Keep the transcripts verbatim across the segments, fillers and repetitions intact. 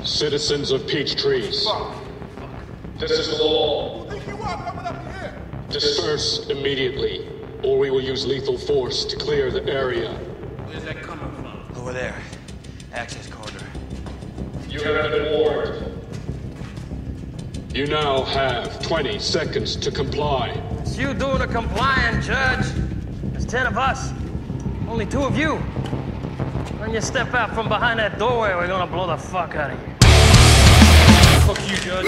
Citizens of Peachtrees. This is the law. Who think you are coming up here? Disperse immediately, or we will use lethal force to clear the area. Where's that coming from? Over there. Access corridor. You have been warned. You now have twenty seconds to comply. It's you doing the complying, Judge. There's ten of us. Only two of you. When you step out from behind that doorway, we're gonna blow the fuck out of you. Fuck you, Judge.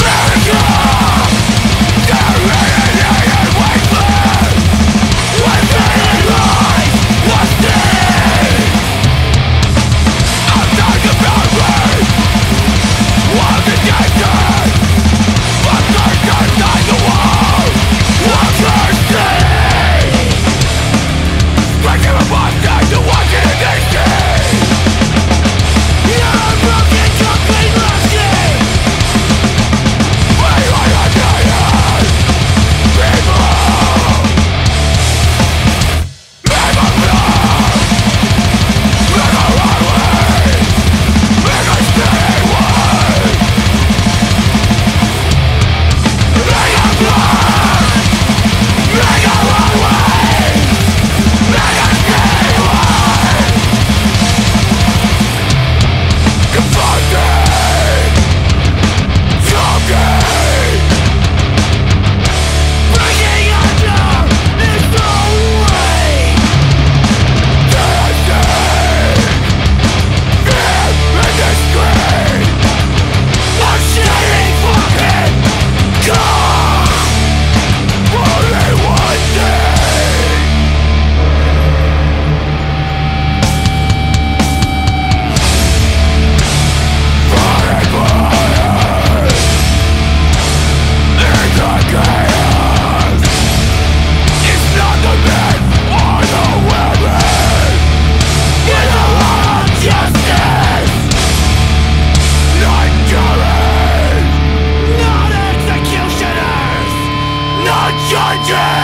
Judges!